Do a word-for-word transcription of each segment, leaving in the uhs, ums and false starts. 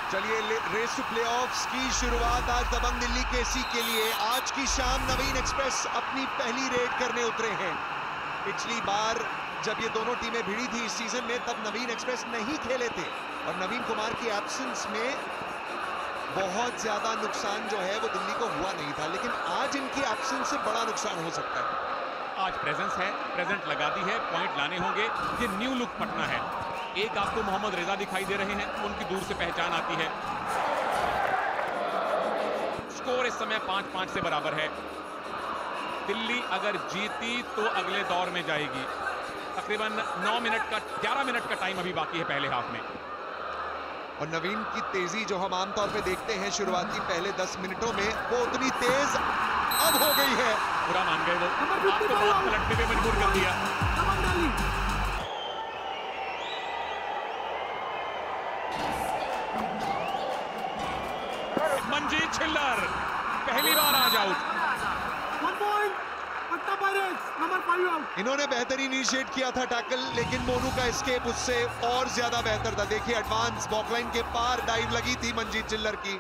चलिए raise to playoffs की शुरुआत आज दबंग दिल्ली केसी के लिए। आज की शाम नवीन एक्सप्रेस अपनी पहली रेड करने उतरे हैं। पिछली बार जब ये दोनों टीमें भिड़ी थी इस सीजन में, तब नवीन एक्सप्रेस नहीं खेले थे और नवीन कुमार की एब्सेंस में बहुत ज्यादा नुकसान जो है वो दिल्ली को हुआ नहीं था, लेकिन आज इनकी एब्सेंस से बड़ा नुकसान हो सकता है। आज प्रेजेंस है, प्रेजेंट लगा दी है, पॉइंट लाने होंगे। ये न्यू लुक पटना है। एक आपको मोहम्मद रेजा दिखाई दे रहे हैं, उनकी दूर से पहचान आती है। स्कोर इस समय पांच पांच से बराबर है। दिल्ली अगर जीती तो अगले दौर में जाएगी। तकरीबन नौ मिनट का ग्यारह मिनट का टाइम अभी बाकी है पहले हाफ में। और नवीन की तेजी जो हम आमतौर पे देखते हैं शुरुआती पहले दस मिनटों में, वो उतनी तेज अब हो गई है। पूरा मान गए वो, आपको बात पलटने पे मजबूर कर दिया। मनजीत छिल्लर पहली बार आज आउट। इन्होंने बेहतरीन इनिशिएट किया था टैकल, लेकिन मोनू का एस्केप उससे और ज्यादा बेहतर था। देखिए एडवांस बॉकलाइन के पार डाइव लगी थी मनजीत छिल्लर की।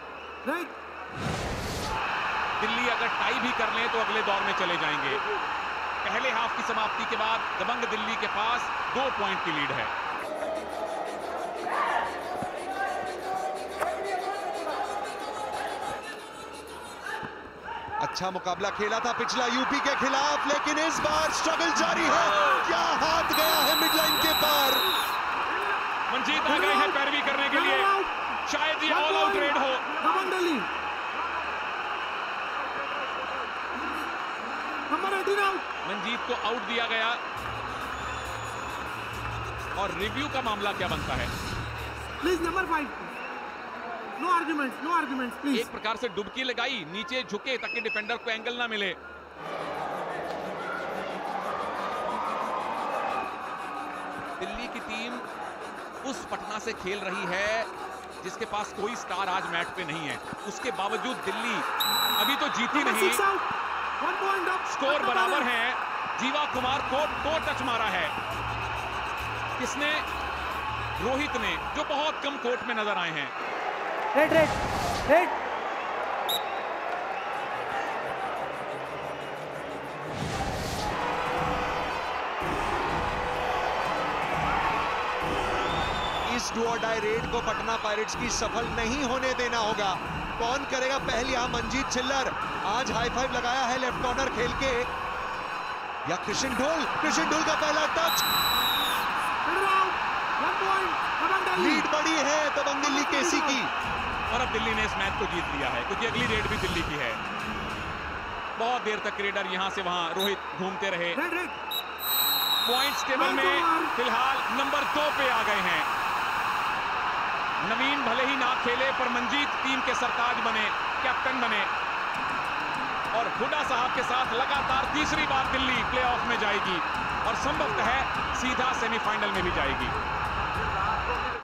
दिल्ली अगर टाई भी कर लें तो अगले दौर में चले जाएंगे। पहले हाफ की समाप्ति के बाद दबंग दिल्ली के पास दो पॉइंट की लीड है। अच्छा मुकाबला खेला था पिछला यूपी के खिलाफ, लेकिन इस बार स्ट्रगल जारी है। क्या हाथ गया है मिडलाइन के पार। मनजीत आ गए हैं पैरवी करने के लिए। शायद ये ऑल आउट रेड हो। मनजीत को आउट दिया गया और रिव्यू का मामला क्या बनता है? Please number five, no arguments, no arguments please. एक प्रकार से डुबकी लगाई, नीचे झुके ताकि डिफेंडर को एंगल ना मिले। दिल्ली की टीम उस पटना से खेल रही है जिसके पास कोई स्टार आज मैच पे नहीं है। उसके बावजूद दिल्ली अभी तो जीती नहीं। स्कोर बराबर है। जीवा कुमार को दो टच मारा है। किसने? रोहित ने, जो बहुत कम कोर्ट में नजर आए हैं। Raid raid raid. इस डू और डाई रेड को पटना पायरेट्स की सफल नहीं होने देना होगा। कौन करेगा पहल? यहां मनजीत छिल्लर आज हाई फाइव लगाया है लेफ्ट कॉर्नर खेल के, या कृष्ण ढोल। कृष्ण ढोल का पहला टच। लीड बड़ी है दबंग दिल्ली केसी की। और अब दिल्ली ने इस मैच को जीत लिया है क्योंकि अगली रेड भी दिल्ली की है। बहुत देर तक रेडर यहां से वहां रोहित घूमते रहे। पॉइंट्स टेबल में फिलहाल नंबर दो पे आ गए हैं। नवीन भले ही ना खेले पर मनजीत टीम के सरताज बने, कैप्टन बने और हुडा साहब के साथ लगातार तीसरी बार दिल्ली प्लेऑफ में जाएगी और संभवतः सीधा सेमीफाइनल में भी जाएगी।